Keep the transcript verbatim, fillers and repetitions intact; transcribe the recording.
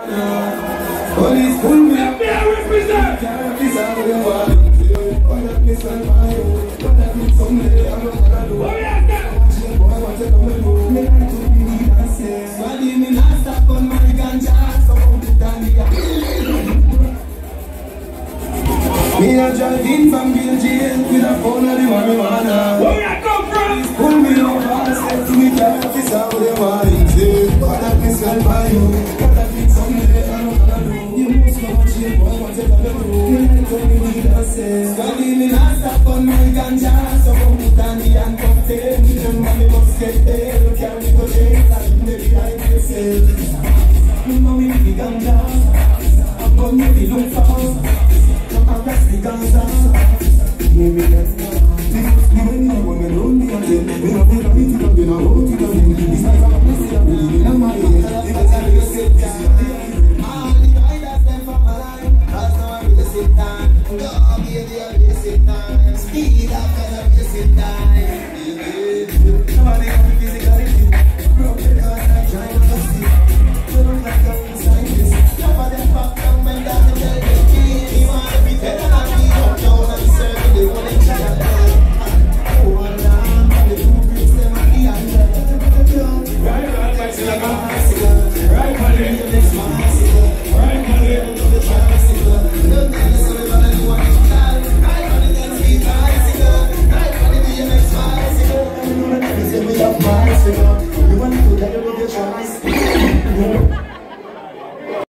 Police pull me Let me represent. Can't be sorry what you do. Why not miss on my own? Why not miss someday I'm not gonna do. Oh yeah, that. Boy, what you gonna do? Me like to be dancing. Swaddy me not stop on my ganja. So hold it down here. Me a drive in from Belgium with a phone of the marijuana. Where I come from? Pull me over and say to me, can't be sorry what you do. Why not miss on my own? Why not miss someday I'm not gonna do. You must go and chill, boy, what you gonna do? Me like to be dancing. Swaddy me not stop on my ganja. So hold it down here and come take me. Mommy must get there. You can't be go jail. I didn't be like myself. Me mommy be the ganja. I'm gonna be look fast. Arrest the Gaza. Me me get. Me me know when me don't need it. Me no be